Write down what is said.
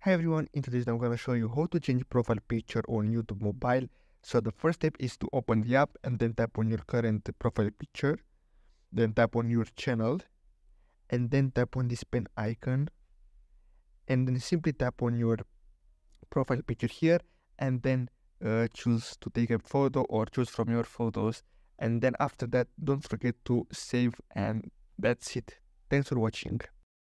Hi everyone, in today's video I'm going to show you how to change profile picture on YouTube mobile. So the first step is to open the app and then tap on your current profile picture. Then tap on your channel and then tap on this pen icon. And then simply tap on your profile picture here and then choose to take a photo or choose from your photos. And then after that, don't forget to save, and that's it. Thanks for watching.